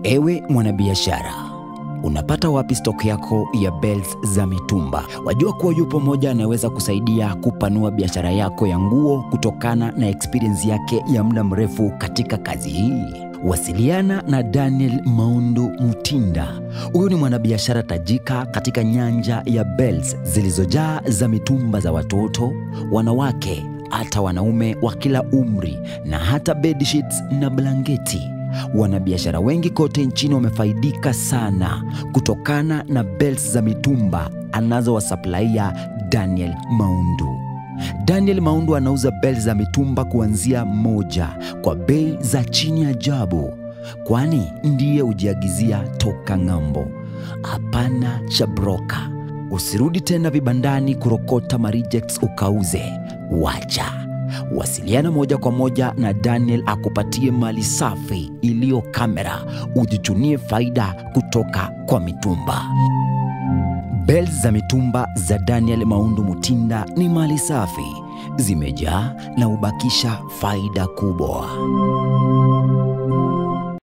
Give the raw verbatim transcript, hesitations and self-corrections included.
Ewe mwanabiashara, unapata wapi stock yako ya Bales za mitumba? Wajua kuwa yupo mmoja anaweza kusaidia kupanua biashara yako ya nguo kutokana na experience yake ya muda mrefu katika kazi hii. Wasiliana na Daniel Maundu Mutinda. Huyu ni mwanabiashara tajika katika nyanja ya Bales zilizojaa za mitumba za watoto, wanawake, hata wanaume wa kila umri, na hata bedsheets na blanketi. Wanabiashara wengi kote nchini wamefaidika sana kutokana na Bales za mitumba anazowasupplier Daniel Maundu. Daniel Maundu anauza Bales za mitumba kuanzia moja kwa bei za chini ajabu, kwani ndiye ujiagizia toka ng'ambo. Hapana cha broker. Usirudi tena vibandani kurokota marijects ukauze. Wacha. Wasiliana moja kwa moja na Daniel akupatie mali safi iliyo kamera, ujichunie faida kutoka kwa mitumba. Bales za mitumba za Daniel Maundu Mutinda ni mali safi, zimejaa na ubakisha faida kubwa.